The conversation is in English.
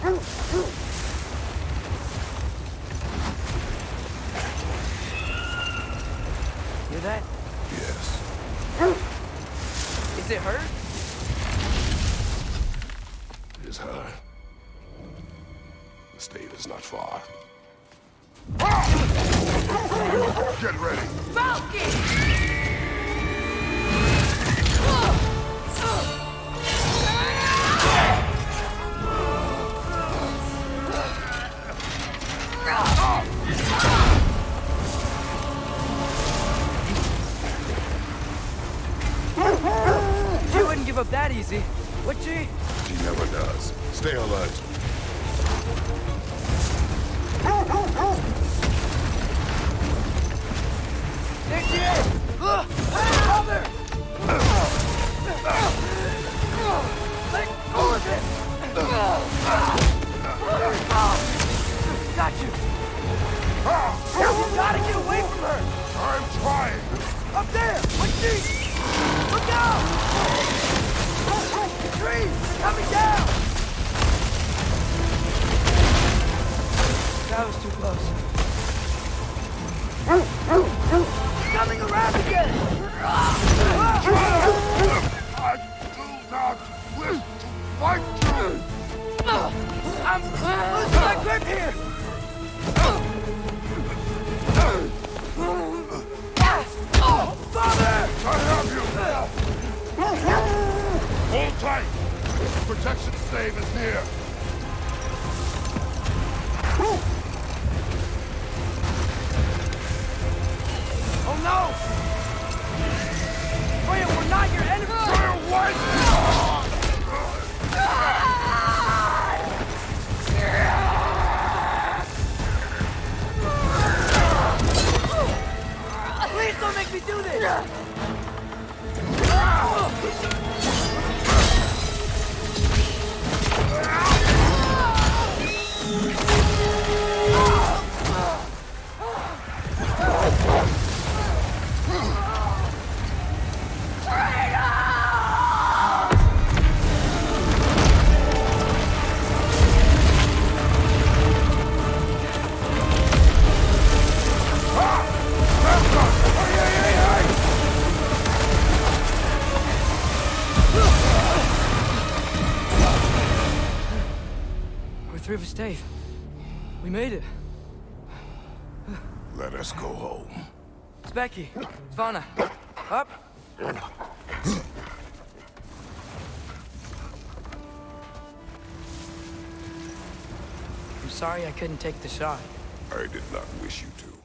Hear that? Yes. Is it her? It is her. The stave is not far. Get ready! Falcon! She wouldn't give up that easy, would she? She never does. Stay alert. There she is! Mother! Let go of it! Got you! You gotta get away from her! I'm trying! Up there! What's she? Look out! The trees! Coming down! That was too close. Coming around again! I do not wish to fight you! I'm losing my grip here! Father! I have you! Hold tight! The protection stave is near! Oh no! Freya, we're not your enemy! Freya, what? Please don't make me do this! We're through the stave. We made it. Let us go home. Specky, Svana, up. I'm sorry I couldn't take the shot. I did not wish you to.